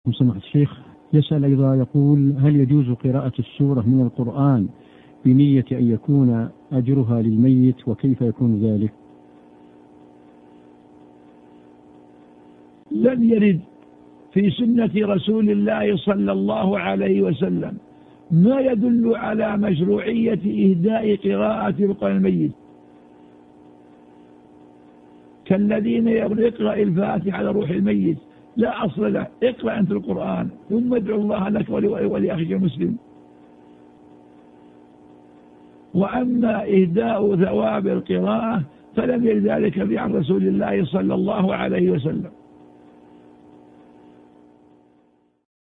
سماحة الشيخ يسأل أيضا يقول: هل يجوز قراءة السورة من القرآن بنية أن يكون أجرها للميت، وكيف يكون ذلك؟ لم يرد في سنة رسول الله صلى الله عليه وسلم ما يدل على مشروعية إهداء قراءة القرآن الميت، كالذين يقول اقرأ الفاتحة على روح الميت، لا أصل له، اقرأ أنت القرآن ثم ادعو الله لك ولأخيك المسلم. وأما إهداء ثواب القراءة فلم يرد ذلك عن رسول الله صلى الله عليه وسلم.